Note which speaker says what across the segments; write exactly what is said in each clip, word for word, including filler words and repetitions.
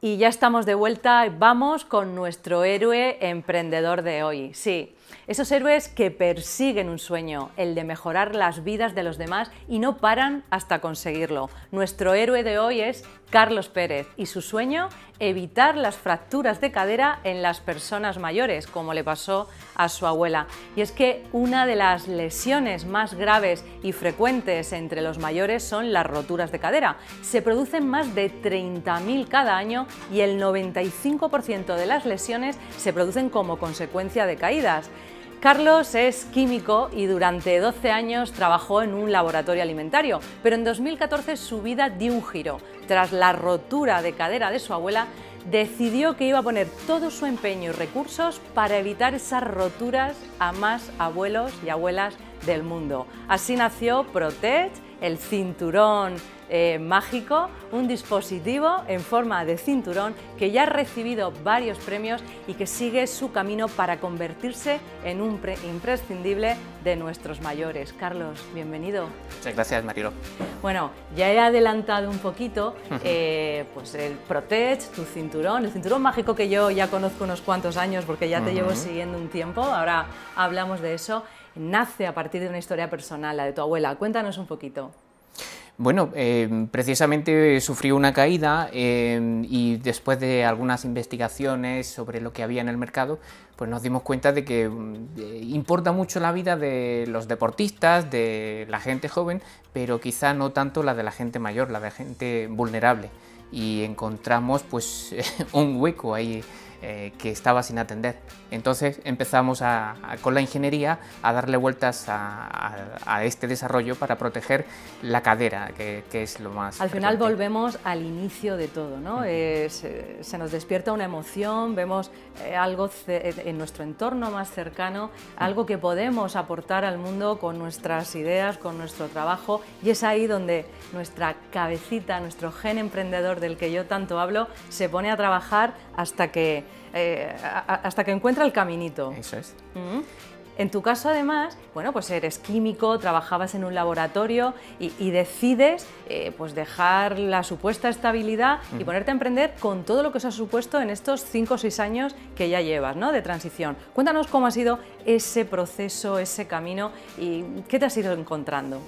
Speaker 1: Y ya estamos de vuelta, vamos con nuestro héroe emprendedor de hoy. Sí, esos héroes que persiguen un sueño, el de mejorar las vidas de los demás y no paran hasta conseguirlo. Nuestro héroe de hoy es Carlos Pérez y su sueño, evitar las fracturas de cadera en las personas mayores, como le pasó a su abuela. Y es que una de las lesiones más graves y frecuentes entre los mayores son las roturas de cadera. Se producen más de treinta mil cada año y el noventa y cinco por ciento de las lesiones se producen como consecuencia de caídas. Carlos es químico y durante doce años trabajó en un laboratorio alimentario, pero en dos mil catorce su vida dio un giro. Tras la rotura de cadera de su abuela, decidió que iba a poner todo su empeño y recursos para evitar esas roturas a más abuelos y abuelas del mundo. Así nació Protech, el cinturón eh, mágico, un dispositivo en forma de cinturón que ya ha recibido varios premios y que sigue su camino para convertirse en un imprescindible de nuestros mayores. Carlos, bienvenido.
Speaker 2: Muchas gracias, Marilo.
Speaker 1: Bueno, ya he adelantado un poquito eh, pues el Protech, tu cinturón, el cinturón mágico que yo ya conozco unos cuantos años porque ya te uh-huh. llevo siguiendo un tiempo, ahora hablamos de eso. Nace a partir de una historia personal, la de tu abuela. Cuéntanos un poquito.
Speaker 2: Bueno, eh, precisamente sufrió una caída eh, y después de algunas investigaciones sobre lo que había en el mercado, pues nos dimos cuenta de que eh, importa mucho la vida de los deportistas, de la gente joven, pero quizá no tanto la de la gente mayor, la de la gente vulnerable. Y encontramos pues un hueco ahí eh, que estaba sin atender. Entonces empezamos a, a, con la ingeniería a darle vueltas a, a, a este desarrollo para proteger la cadera, que, que es lo más
Speaker 1: Al final
Speaker 2: frecuente.
Speaker 1: Volvemos al inicio de todo, ¿no? Uh-huh. eh, se, se nos despierta una emoción, vemos eh, algo en nuestro entorno más cercano, uh-huh. algo que podemos aportar al mundo con nuestras ideas, con nuestro trabajo, y es ahí donde nuestra cabecita, nuestro gen emprendedor del que yo tanto hablo, se pone a trabajar hasta que, eh, hasta que encuentra el caminito.
Speaker 2: Eso es.
Speaker 1: Uh-huh. En tu caso, además, bueno, pues eres químico, trabajabas en un laboratorio y, y decides eh, pues dejar la supuesta estabilidad uh-huh. y ponerte a emprender con todo lo que os ha supuesto en estos cinco o seis años que ya llevas, ¿no?, de transición. Cuéntanos cómo ha sido ese proceso, ese camino y qué te has ido encontrando.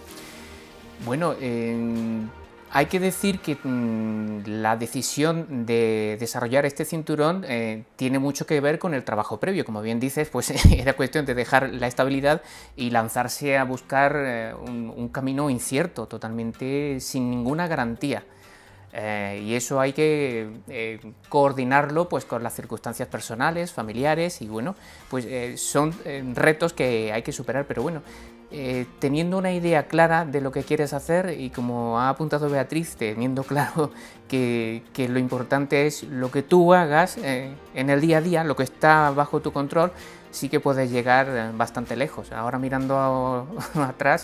Speaker 2: Bueno, eh, hay que decir que mmm, la decisión de desarrollar este cinturón eh, tiene mucho que ver con el trabajo previo. Como bien dices, pues era cuestión de dejar la estabilidad y lanzarse a buscar eh, un, un camino incierto, totalmente sin ninguna garantía. Eh, y eso hay que eh, coordinarlo pues con las circunstancias personales, familiares, y bueno, pues eh, son eh, retos que hay que superar, pero bueno, eh, teniendo una idea clara de lo que quieres hacer y, como ha apuntado Beatriz, teniendo claro que, que lo importante es lo que tú hagas eh, en el día a día, lo que está bajo tu control, sí que puedes llegar bastante lejos. Ahora mirando a, atrás,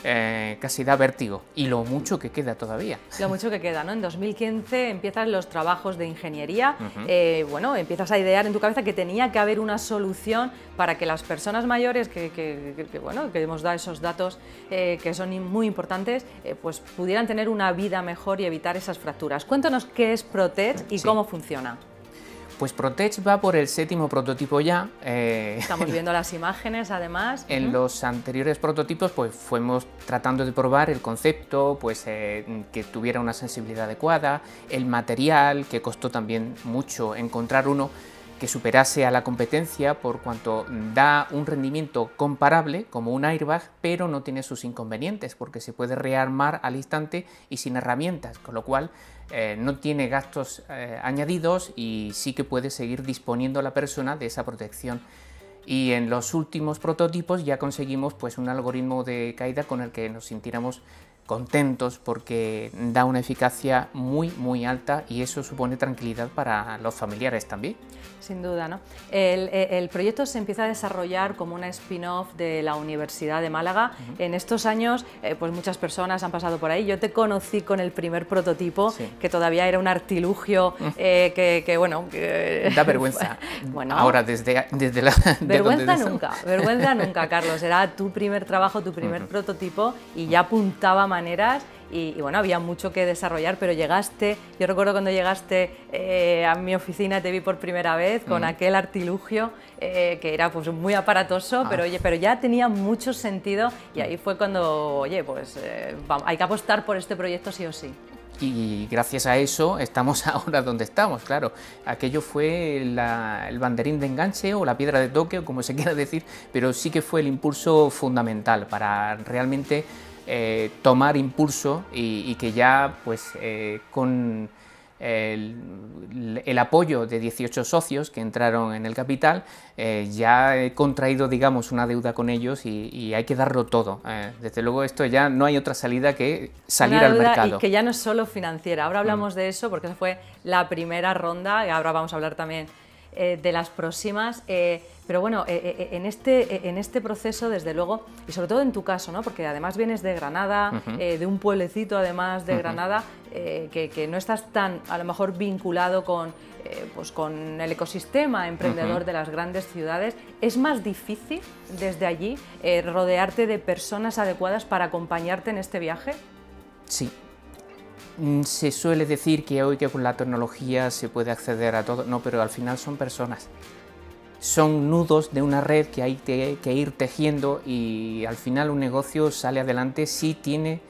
Speaker 2: Eh, casi da vértigo, y lo mucho que queda todavía.
Speaker 1: Lo mucho que queda, ¿no? En dos mil quince empiezas los trabajos de ingeniería,
Speaker 2: uh-huh.
Speaker 1: eh, bueno, empiezas a idear en tu cabeza que tenía que haber una solución para que las personas mayores, que, que, que, que bueno, que hemos dado esos datos eh, que son muy importantes, eh, pues pudieran tener una vida mejor y evitar esas fracturas. Cuéntanos qué es Protech y
Speaker 2: sí.
Speaker 1: cómo funciona.
Speaker 2: Pues Protech va por el séptimo prototipo ya. Eh,
Speaker 1: Estamos viendo las imágenes, además.
Speaker 2: En uh-huh. los anteriores prototipos pues fuimos tratando de probar el concepto, pues eh, que tuviera una sensibilidad adecuada, el material, que costó también mucho encontrar uno que superase a la competencia por cuanto da un rendimiento comparable como un airbag, pero no tiene sus inconvenientes porque se puede rearmar al instante y sin herramientas, con lo cual eh, no tiene gastos eh, añadidos y sí que puede seguir disponiendo la persona de esa protección. Y en los últimos prototipos ya conseguimos pues un algoritmo de caída con el que nos sintiéramos contentos porque da una eficacia muy muy alta y eso supone tranquilidad para los familiares también.
Speaker 1: Sin duda, ¿no? El, el proyecto se empieza a desarrollar como una spin-off de la Universidad de Málaga. Uh-huh. En estos años, eh, pues muchas personas han pasado por ahí. Yo te conocí con el primer prototipo, sí. que todavía era un artilugio eh, que, que, bueno... Que...
Speaker 2: Da vergüenza.
Speaker 1: Bueno,
Speaker 2: ahora desde, desde la...
Speaker 1: Vergüenza
Speaker 2: de
Speaker 1: nunca, vergüenza nunca, Carlos. Era tu primer trabajo, tu primer uh-huh. prototipo y ya apuntaba maneras y, y bueno, había mucho que desarrollar, pero llegaste, yo recuerdo cuando llegaste eh, a mi oficina, te vi por primera vez con mm. aquel artilugio eh, que era pues muy aparatoso, ah. pero, oye, pero ya tenía mucho sentido y ahí fue cuando, oye, pues eh, vamos, hay que apostar por este proyecto sí o sí.
Speaker 2: Y gracias a eso estamos ahora donde estamos, claro. Aquello fue la, el banderín de enganche o la piedra de toque, o como se quiera decir, pero sí que fue el impulso fundamental para realmente eh, tomar impulso y, y que ya pues eh, con el, el apoyo de dieciocho socios que entraron en el capital, eh, ya he contraído, digamos, una deuda con ellos y, y hay que darlo todo. Eh, desde luego esto ya no hay otra salida que salir al mercado.
Speaker 1: Y que ya no es solo financiera, ahora hablamos mm. de eso porque esa fue la primera ronda y ahora vamos a hablar también eh, de las próximas. Eh, pero bueno, eh, eh, en, este, eh, en este proceso, desde luego, y sobre todo en tu caso, ¿no? Porque además vienes de Granada, uh-huh. eh, de un pueblecito además de uh-huh. Granada, eh, que, que no estás tan, a lo mejor, vinculado con, eh, pues con el ecosistema emprendedor uh-huh. de las grandes ciudades. ¿Es más difícil desde allí eh, rodearte de personas adecuadas para acompañarte en este viaje?
Speaker 2: Sí. Se suele decir que hoy que con la tecnología se puede acceder a todo, no, pero al final son personas. Son nudos de una red que hay que, que ir tejiendo y al final un negocio sale adelante si tiene,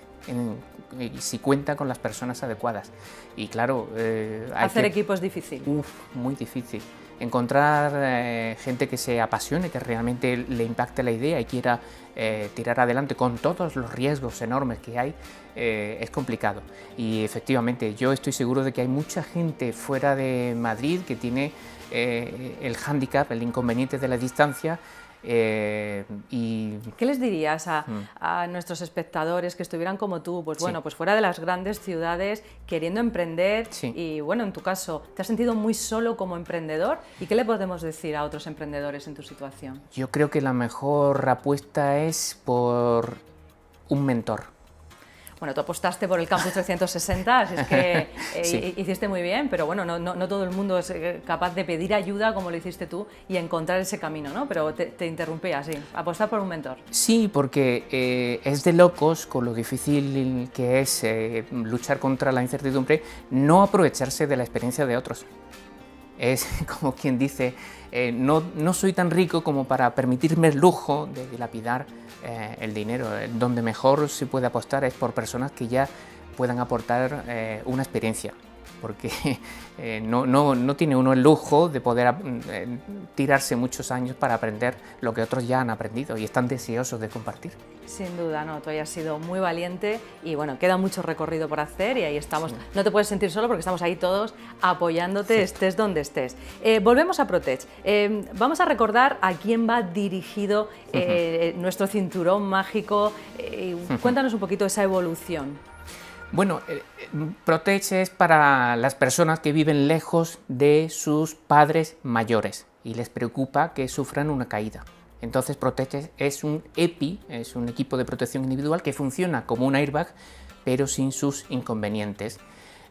Speaker 2: en, si cuenta con las personas adecuadas. Y claro, eh, hay
Speaker 1: hacer
Speaker 2: que,
Speaker 1: equipo es difícil.
Speaker 2: Uf, muy difícil. Encontrar eh, gente que se apasione, que realmente le impacte la idea y quiera eh, tirar adelante con todos los riesgos enormes que hay, eh, es complicado. Y efectivamente, yo estoy seguro de que hay mucha gente fuera de Madrid que tiene eh, el hándicap, el inconveniente de la distancia. Eh, y...
Speaker 1: ¿Qué les dirías a, a nuestros espectadores que estuvieran como tú, pues bueno, sí. pues fuera de las grandes ciudades, queriendo emprender sí. y bueno, en tu caso, ¿te has sentido muy solo como emprendedor? ¿Y qué le podemos decir a otros emprendedores en tu situación?
Speaker 2: Yo creo que la mejor apuesta es por un mentor.
Speaker 1: Bueno, tú apostaste por el Campus trescientos sesenta, así es que eh, sí. hiciste muy bien, pero bueno, no, no, no todo el mundo es capaz de pedir ayuda como lo hiciste tú y encontrar ese camino, ¿no? Pero te, te interrumpía, sí, apostar por un mentor.
Speaker 2: Sí, porque eh, es de locos, con lo difícil que es eh, luchar contra la incertidumbre, no aprovecharse de la experiencia de otros. Es como quien dice, eh, no, no soy tan rico como para permitirme el lujo de dilapidar eh, el dinero. Donde mejor se puede apostar es por personas que ya puedan aportar eh, una experiencia, porque eh, no, no, no tiene uno el lujo de poder eh, tirarse muchos años para aprender lo que otros ya han aprendido y están deseosos de compartir.
Speaker 1: Sin duda, no, tú hayas sido muy valiente y bueno, queda mucho recorrido por hacer y ahí estamos. Sí. No te puedes sentir solo porque estamos ahí todos apoyándote, sí. estés donde estés. Eh, volvemos a Protech. Eh, vamos a recordar a quién va dirigido eh, uh-huh. nuestro cinturón mágico. Eh, uh-huh. Cuéntanos un poquito esa evolución.
Speaker 2: Bueno, eh, Protech es para las personas que viven lejos de sus padres mayores y les preocupa que sufran una caída. Entonces Protech es un E P I, es un equipo de protección individual que funciona como un airbag, pero sin sus inconvenientes.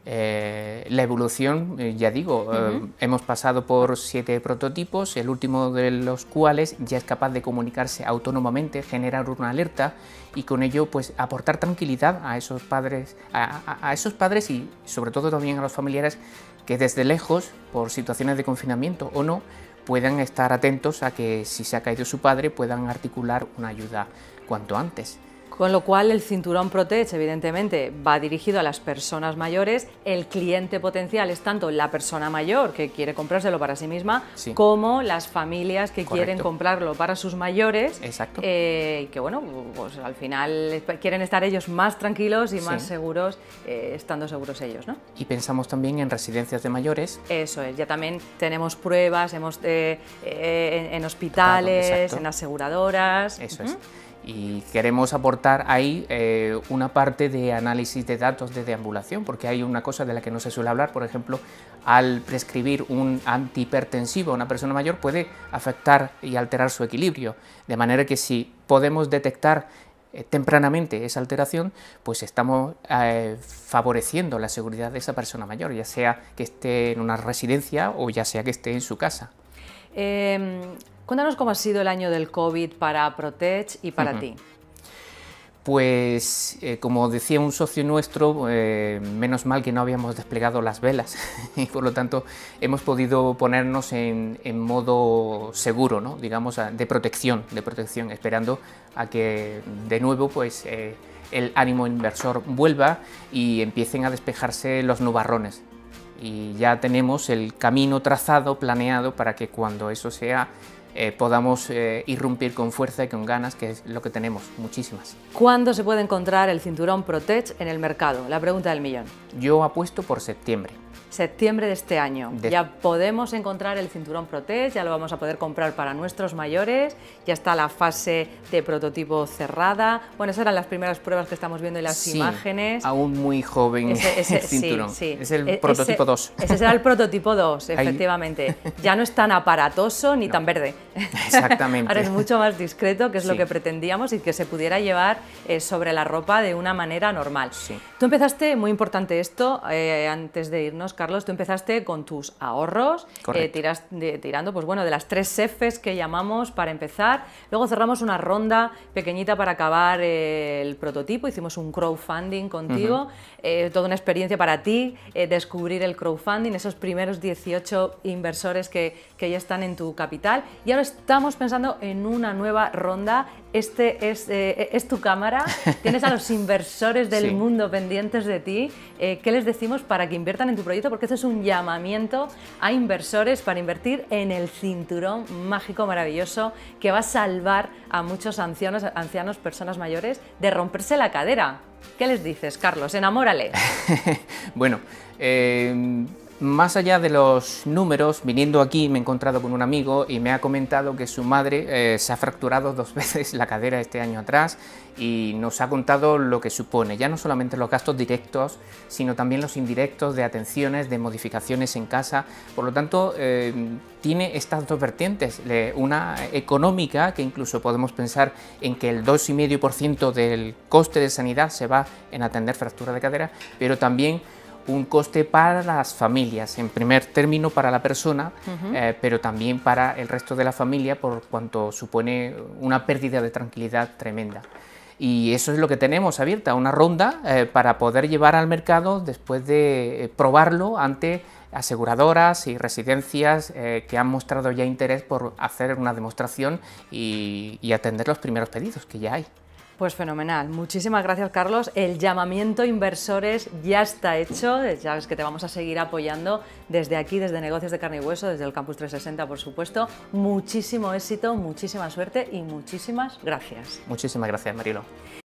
Speaker 2: Eh, la evolución, eh, ya digo, uh-huh. eh, hemos pasado por siete prototipos, el último de los cuales ya es capaz de comunicarse autónomamente, generar una alerta y con ello pues aportar tranquilidad a esos padres, a, a, a esos padres y sobre todo también a los familiares que desde lejos, por situaciones de confinamiento o no, puedan estar atentos a que si se ha caído su padre puedan articular una ayuda cuanto antes.
Speaker 1: Con lo cual el cinturón Protech evidentemente va dirigido a las personas mayores, el cliente potencial es tanto la persona mayor que quiere comprárselo para sí misma, sí. como las familias que Correcto. quieren comprarlo para sus mayores.
Speaker 2: Exacto.
Speaker 1: Eh, y que bueno, pues al final quieren estar ellos más tranquilos y más sí. seguros, eh, estando seguros ellos, ¿no?
Speaker 2: Y pensamos también en residencias de mayores.
Speaker 1: Eso es, ya también tenemos pruebas hemos, eh, eh, en, en hospitales, claro, en aseguradoras.
Speaker 2: Eso uh-huh. es. Y queremos aportar ahí eh, una parte de análisis de datos de deambulación, porque hay una cosa de la que no se suele hablar, por ejemplo, al prescribir un antihipertensivo a una persona mayor puede afectar y alterar su equilibrio, de manera que si podemos detectar eh, tempranamente esa alteración, pues estamos eh, favoreciendo la seguridad de esa persona mayor, ya sea que esté en una residencia o ya sea que esté en su casa.
Speaker 1: Eh... Cuéntanos cómo ha sido el año del COVID para Protech y para uh-huh. ti.
Speaker 2: Pues, eh, como decía un socio nuestro, eh, menos mal que no habíamos desplegado las velas y por lo tanto hemos podido ponernos en, en modo seguro, ¿no? Digamos, de protección, de protección, esperando a que de nuevo pues, eh, el ánimo inversor vuelva y empiecen a despejarse los nubarrones. Y ya tenemos el camino trazado, planeado, para que cuando eso sea, Eh, podamos eh, irrumpir con fuerza y con ganas, que es lo que tenemos, muchísimas.
Speaker 1: ¿Cuándo se puede encontrar el cinturón Protech en el mercado? La pregunta del millón.
Speaker 2: Yo apuesto por septiembre.
Speaker 1: Septiembre de este año.
Speaker 2: De...
Speaker 1: Ya podemos encontrar el cinturón Protech, ya lo vamos a poder comprar para nuestros mayores, ya está la fase de prototipo cerrada. Bueno, esas eran las primeras pruebas que estamos viendo en las
Speaker 2: sí,
Speaker 1: imágenes.
Speaker 2: Aún muy joven ese, ese, el cinturón. Sí, sí. Es el e prototipo
Speaker 1: ese,
Speaker 2: dos.
Speaker 1: Ese será el prototipo dos, efectivamente. Ahí... Ya no es tan aparatoso ni no. tan verde.
Speaker 2: Exactamente.
Speaker 1: Ahora es mucho más discreto, que es sí. lo que pretendíamos, y que se pudiera llevar eh, sobre la ropa de una manera normal.
Speaker 2: Sí.
Speaker 1: Tú empezaste, muy importante esto, eh, antes de irnos, Carlos, tú empezaste con tus ahorros, eh, tiras, de, tirando pues, bueno, de las tres Fs que llamamos para empezar. Luego cerramos una ronda pequeñita para acabar eh, el prototipo, hicimos un crowdfunding contigo, uh-huh. eh, toda una experiencia para ti, eh, descubrir el crowdfunding, esos primeros dieciocho inversores que, que ya están en tu capital. Y ahora estamos pensando en una nueva ronda. Este es, eh, es tu cámara, tienes a los inversores del sí. mundo pendientes de ti. Eh, ¿Qué les decimos para que inviertan en tu proyecto? Porque esto es un llamamiento a inversores para invertir en el cinturón mágico maravilloso que va a salvar a muchos ancianos, ancianos, personas mayores, de romperse la cadera. ¿Qué les dices, Carlos? Enamórale.
Speaker 2: Bueno, eh... más allá de los números, viniendo aquí me he encontrado con un amigo y me ha comentado que su madre eh, se ha fracturado dos veces la cadera este año atrás y nos ha contado lo que supone, ya no solamente los gastos directos, sino también los indirectos de atenciones, de modificaciones en casa. Por lo tanto, eh, tiene estas dos vertientes, una económica, que incluso podemos pensar en que el dos coma cinco por ciento del coste de sanidad se va en atender fractura de cadera, pero también un coste para las familias, en primer término para la persona, uh-huh. eh, pero también para el resto de la familia, por cuanto supone una pérdida de tranquilidad tremenda. Y eso es lo que tenemos abierta, una ronda eh, para poder llevar al mercado después de eh, probarlo ante aseguradoras y residencias eh, que han mostrado ya interés por hacer una demostración y, y atender los primeros pedidos que ya hay.
Speaker 1: Pues fenomenal, muchísimas gracias, Carlos. El llamamiento a inversores ya está hecho, ya sabes que te vamos a seguir apoyando desde aquí, desde Negocios de Carne y Hueso, desde el Campus trescientos sesenta, por supuesto. Muchísimo éxito, muchísima suerte y muchísimas gracias.
Speaker 2: Muchísimas gracias, Marilo.